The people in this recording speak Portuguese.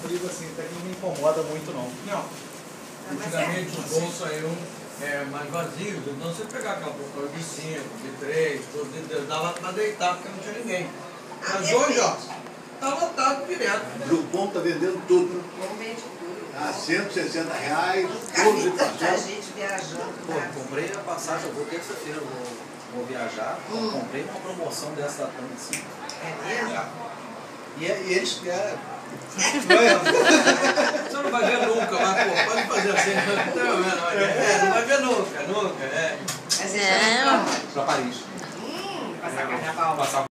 comprido assim, até que não me incomoda muito não. Não. Antigamente os bolsos saíam mais vazios, então você pegar aquela porcaria de 5, de 3, dava pra deitar porque não tinha ninguém. Mas hoje, ó, tá lotado direto. O Groupon tá vendendo tudo. A R$160, 12 parcelas. Gente viajando. Pô, comprei a passagem, eu vou terça-feira, vou viajar, comprei uma promoção dessa TAM assim. É mesmo? E eles querem. Você não vai ver nunca, mas pô, pode fazer assim. Não vai ver nunca, nunca. Mas eles estão Pra Paris. passar carnaval.